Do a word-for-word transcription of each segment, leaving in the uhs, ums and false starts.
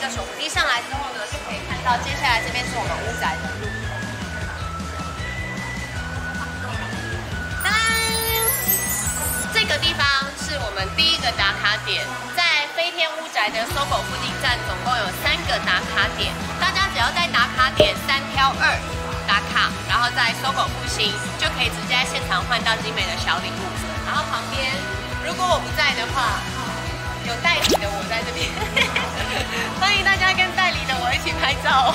个手扶梯上来之后呢，就可以看到接下来这边是我们屋宅的路。当当，这个地方是我们第一个打卡点，在飞天屋宅的搜狗附近站，总共有三个打卡点，大家只要在打卡点三挑二打卡，然后在搜狗复兴就可以直接在现场换到精美的小礼物。然后旁边，如果我不在的话，有代理的我在这边，欢迎大家跟代理的我一起拍照。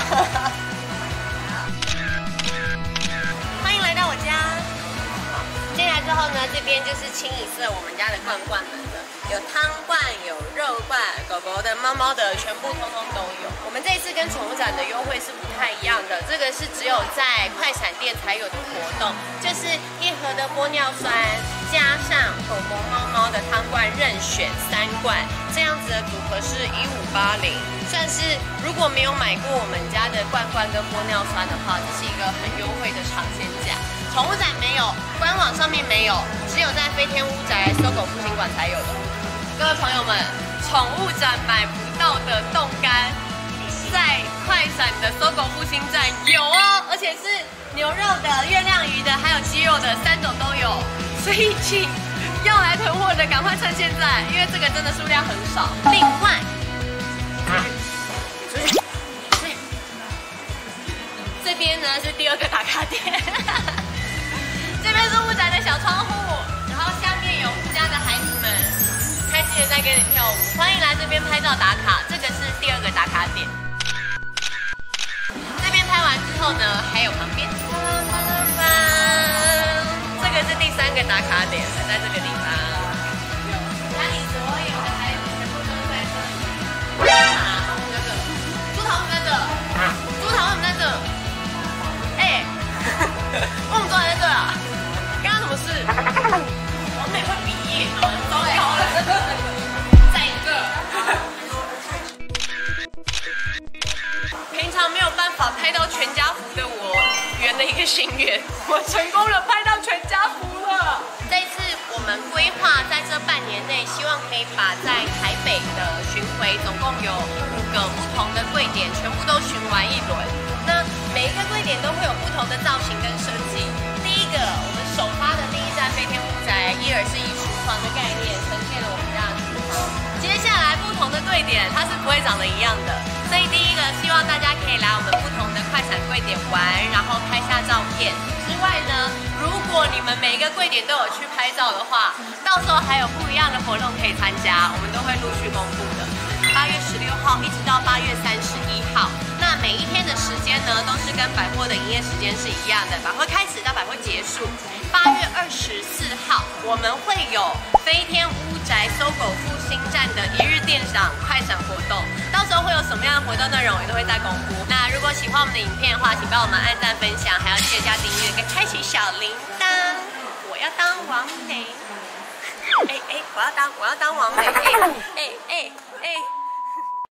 欢迎来到我家。进来之后呢，这边就是清一色我们家的罐罐们了，有汤罐、有肉罐，狗狗的、猫猫的，全部通通都有。我们这一次跟宠物展的优惠是不太一样的，这个是只有在快闪店才有的活动，就是一盒的玻尿酸加上狗狗、猫猫的汤罐任选三罐，这样子的组合是一五八零，算是如果没有买过我们家的罐罐跟玻尿酸的话，这是一个很优惠的尝鲜价。宠物展没有，官网上面没有，只有在飞天屋宅搜狗复兴馆才有的。各位朋友们，宠物展买不到的冻干，在快闪的搜狗复兴站有哦，而且是牛肉的、月亮鱼的，还有鸡肉的，三种都有。所以请要来囤货的赶快趁现在，因为这个真的数量很少。另外，这边呢是第二个打卡点。这边是屋宅的小窗户，然后下面有屋家的孩子们开心的在跟你跳舞，欢迎来这边拍照打卡。这个是第二个打卡点。这边拍完之后呢，还有旁边，这个是第三个打卡点，在这个地方。家里所有的孩子全部都在这里。啊，那个猪头在这，猪头为什么在这？哎，为什么都在这啊？刚刚什么事？我美会比耶，糟糕了，再一个。平常没有办法拍到全家福的我，圆了一个心愿，我成功了，拍到全家福了。这一次我们规划在这半年内，希望可以把在台北的巡回总共有五个不同的柜点全部都巡完一轮。那每一个柜点都会有不同的造型跟设计。第一个，我们首发的第一站飞天屋宅，一尔是以厨房的概念呈现了我们家的厨房。接下来不同的柜点它是不会长得一样的，所以第一个希望大家可以来我们不同的快闪柜点玩，然后拍下照片。之外呢，如果你们每一个柜点都有去拍照的话，到时候还有不一样的活动可以参加，我们都会陆续公布的。八月十六号一直到八月三十一号，那每一天的时间呢，都是跟百货的营业时间是一样的，百货开始到百货结束。八月二十四号，我们会有飞天屋宅搜狗复兴站的一日店长快闪活动，到时候会有什么样的活动内容，也都会再公布。那如果喜欢我们的影片的话，请帮我们按赞、分享，还要记得加订阅跟开启小铃铛。我要当王美，哎哎，我要当我要当王美。